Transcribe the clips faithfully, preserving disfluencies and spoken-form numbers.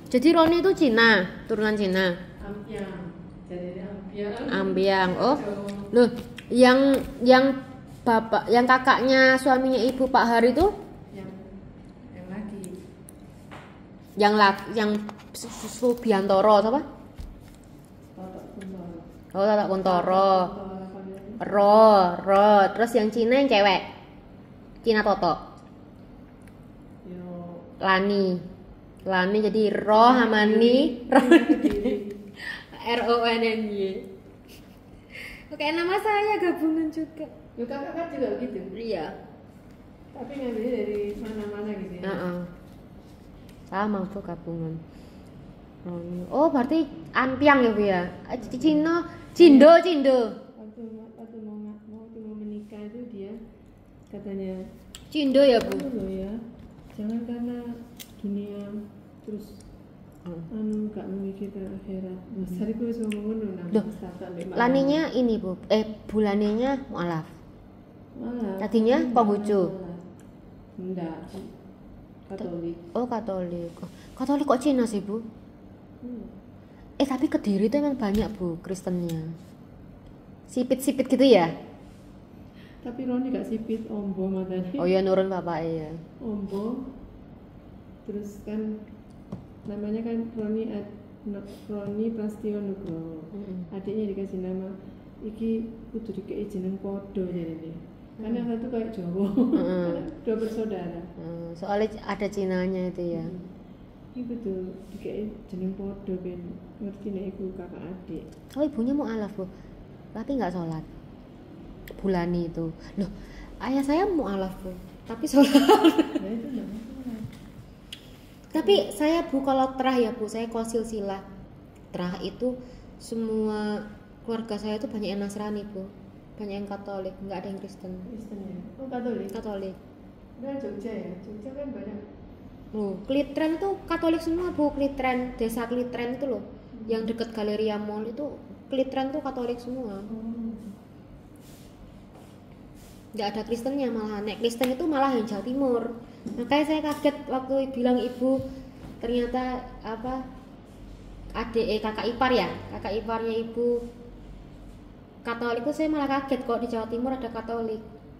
Jadi Roni itu Cina, turunan Cina. Ampiang. Jadi ampiang. Ambiang. Oh. Loh, yang yang bapak, yang kakaknya suaminya Ibu Pak Hari itu Yang yang lagi. yang lak, yang Subiantoro apa? Totok Kuntoro. Oh, Tatak Kuntoro. Totok Ro, Ro. Terus yang Cina yang cewek. Cina Toto. Yo. Lani. Lani jadi Ro Hamani, R O N N Y. Oke, nama saya gabungan juga. Yo kakak kan juga gitu. Iya. Tapi ngambilnya dari mana-mana gitu ya. Heeh. Sama tuh gabungan. Roni. Oh, berarti Ampiang ya, Bu ya? Eh, Cino, Cindo, Cindo. Waktu waktu mau mau waktu mau menikah itu dia katanya, Cindo ya, Bu? "Oh lo ya, jangan karena gini ya terus Hmm. anu gak memikir ke akhirat." Mas hari gue wis ngomong ngono nang Loh, Mustafa mbek Mak Laninya ini, Bu. Eh, bulannya mualaf. Malah. Tadinya Konghucu. Enggak. Katolik. Oh, Katolik. Oh, Katolik kok Cina sih, Bu? Hmm. Eh, tapi Kediri itu emang banyak, Bu, Kristennya. Sipit-sipit gitu ya? Tapi Roni gak sipit ombo matanya. Oh ya, nurun bapak ya. Ombo. Terus kan namanya kan Roni Ad, no- Roni Prastio Nugroho. Mm-mm. Adiknya dikasih nama iki kudu dikei jeneng podo jadi karena yang satu kayak Jawa. Mm. Karena dua bersaudara. Hmm, soalnya ada Cinanya itu ya. Ini kudu dikei jeneng podo ben ngerti nek iku kakak adik. Oh, ibunya mau alaf, Bu. Tapi nggak sholat. Bulani itu. Loh, ayah saya mau alaf, Bu. Tapi sholat. Nah itu enggak masalah. Tapi saya, Bu, kalau terah ya, Bu, saya konsilsilah. Terah itu semua keluarga saya itu banyak yang Nasrani, Bu. Banyak yang Katolik, nggak ada yang Kristen. Kristen ya. Oh Katolik. Katolik. Nah Jogja ya. Jogja kan banyak. Oh, Klitren itu Katolik semua, Bu. Klitren, desa Klitren itu loh. Yang deket Galeria Mall itu Klitren tuh Katolik semua. Oh. Nggak ada Kristennya malah. Nek Kristen itu malah yang Jawa Timur. Makanya saya kaget waktu bilang ibu ternyata apa adik eh, kakak ipar ya, kakak iparnya ibu Katolik itu saya malah kaget kok di Jawa Timur ada Katolik.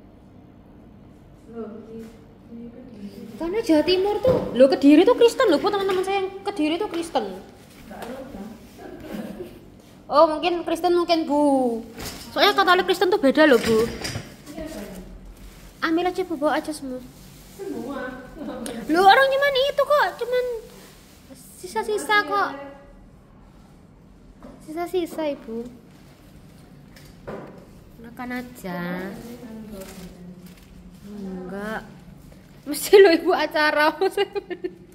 Loh, ini ini kan di Karena Jawa Timur tuh, lo Kediri tuh Kristen loh, Bu, teman-teman saya yang Kediri tuh Kristen. Kak Rosa. Oh, mungkin Kristen mungkin, Bu. Soalnya Katolik Kristen tuh beda loh, Bu. Iya kan? Ambil aja, Bu, bawa aja semua. Semua. Lu orang cuman itu kok, cuman sisa-sisa kok. Sisa-sisa, Ibu. Makan aja. Enggak. Mesti lo Ibu acara.